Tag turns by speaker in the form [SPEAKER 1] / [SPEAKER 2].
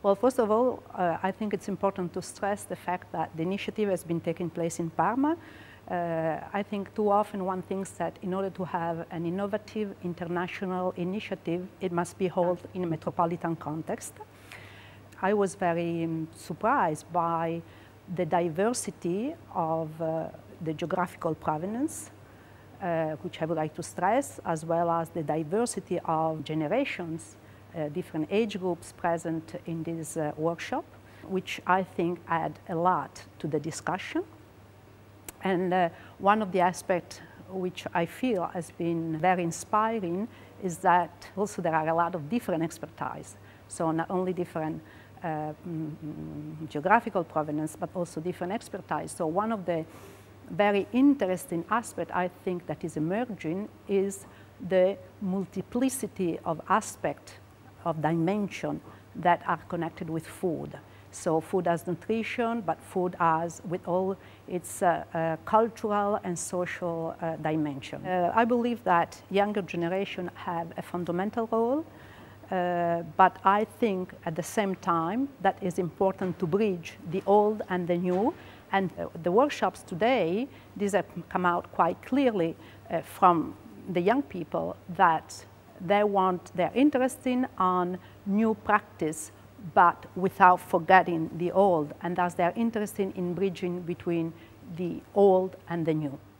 [SPEAKER 1] Well, first of all, I think it's important to stress the fact that the initiative has been taking place in Parma. I think too often one thinks that in order to have an innovative international initiative, it must be held in a metropolitan context. I was very surprised by the diversity of the geographical provenance, which I would like to stress, as well as the diversity of generations, different age groups present in this workshop, which I think add a lot to the discussion. And one of the aspects which I feel has been very inspiring is that also there are a lot of different expertise. So not only different geographical provenance, but also different expertise. So one of the very interesting aspects I think that is emerging is the multiplicity of aspects of dimension that are connected with food. So food as nutrition, but food as with all its cultural and social dimension. I believe that younger generation have a fundamental role, but I think at the same time that it's important to bridge the old and the new. And the workshops today, these have come out quite clearly from the young people that they're interested on new practice, but without forgetting the old, and thus they're interested in bridging between the old and the new.